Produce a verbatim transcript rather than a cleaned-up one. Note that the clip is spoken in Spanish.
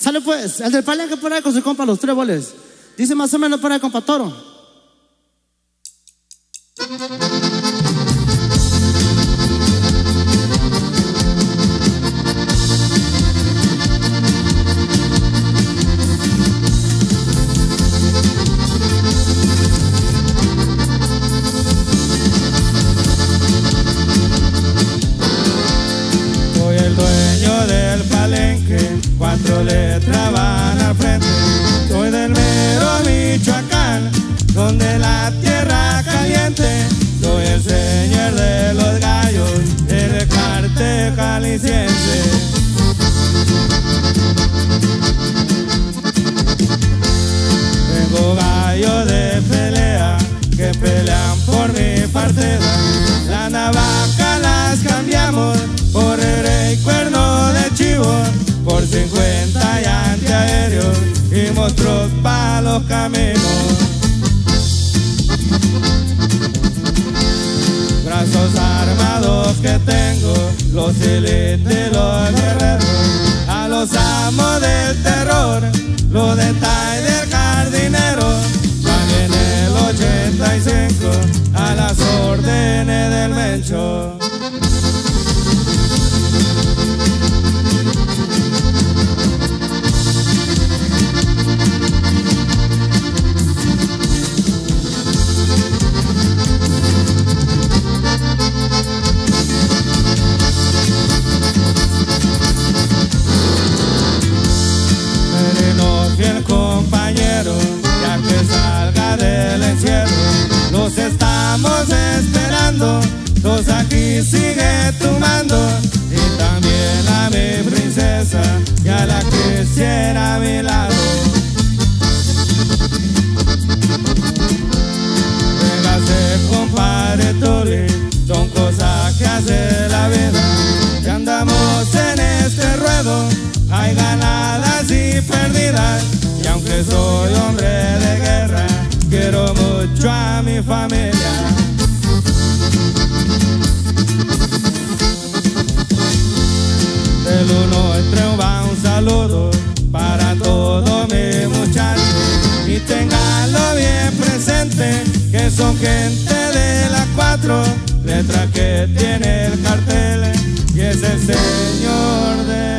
Sale pues, el del Palenque por ahí con su compa Los Tréboles. Dice más o menos por ahí, compa Toro. Soy el dueño del Palenque, cuatro letras van al frente. Soy del mero Michoacán, donde la tierra caliente. Soy el señor de los gallos, el cártel jalisciense. Tengo gallos de pelea que pelean por mi partida. La navaja las cambiamos por el cuerno de chivo, por cincuenta y antiaéreos y monstruos para los caminos. Brazos armados que tengo, los élites, los guerreros, a los amos del terror, los detalles del jardinero. Van en el ochenta y cinco a las órdenes del Mencho. Fiel compañero, ya que salga del encierro, los estamos esperando. Los aquí sigue tomando, y también a mi princesa y a la que quisiera a mi lado. Véngase, compadre Tuli, son cosas que hace la vida. Ya andamos en este ruedo, hay ganadas y perdidas, y aunque soy hombre de guerra, quiero mucho a mi familia. Del uno al tres va un saludo para todos mis muchachos, y ténganlo bien presente que son gente de las cuatro letras que tiene el cartel, y es el señor de